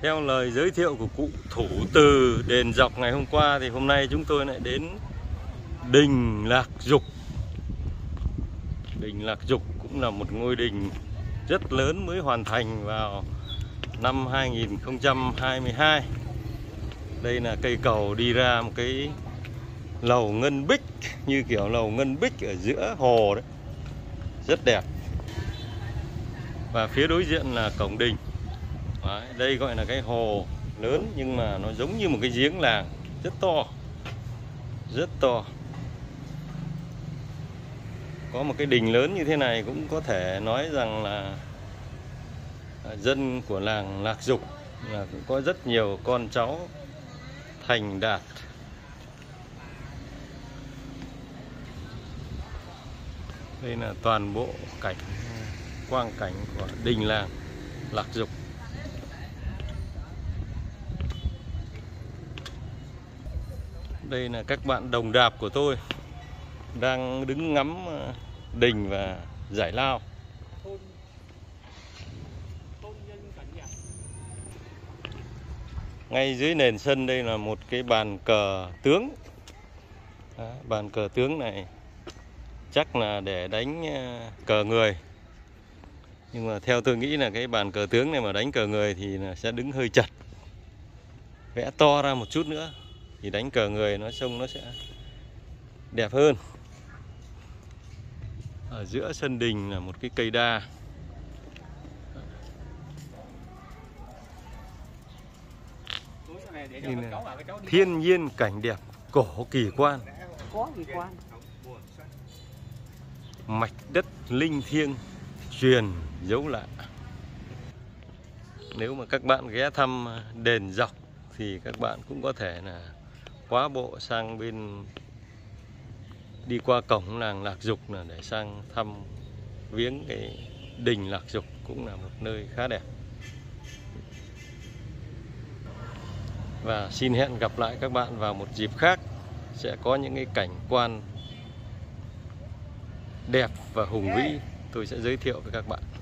Theo lời giới thiệu của cụ thủ từ đền Dọc ngày hôm qua thì hôm nay chúng tôi lại đến đình Lạc Dục. Đình Lạc Dục cũng là một ngôi đình rất lớn mới hoàn thành vào năm 2022. Đây là cây cầu đi ra một cái lầu ngân bích, như kiểu lầu ngân bích ở giữa hồ đấy. Rất đẹp. Và phía đối diện là cổng đình. Đấy, đây gọi là cái hồ lớn nhưng mà nó giống như một cái giếng làng, rất to. Rất to. Có một cái đình lớn như thế này cũng có thể nói rằng là dân của làng Lạc Dục là cũng có rất nhiều con cháu thành đạt. Đây là toàn bộ cảnh, quang cảnh của đình làng Lạc Dục. Đây là các bạn đồng đạp của tôi đang đứng ngắm đình và giải lao. Ngay dưới nền sân đây là một cái bàn cờ tướng. Đó, bàn cờ tướng này chắc là để đánh cờ người. Nhưng mà theo tôi nghĩ là cái bàn cờ tướng này mà đánh cờ người thì là sẽ đứng hơi chật. Vẽ to ra một chút nữa thì đánh cờ người nó trông nó sẽ đẹp hơn. Ở giữa sân đình là một cái cây đa. Thiên nhiên cảnh đẹp, cổ kỳ quan. Mạch đất linh thiêng, truyền dấu lạ. Nếu mà các bạn ghé thăm đền Dọc thì các bạn cũng có thể là quá bộ sang bên, đi qua cổng làng Lạc Dục là để sang thăm viếng cái đình Lạc Dục, cũng là một nơi khá đẹp. Và xin hẹn gặp lại các bạn vào một dịp khác, sẽ có những cái cảnh quan đẹp và hùng vĩ tôi sẽ giới thiệu với các bạn.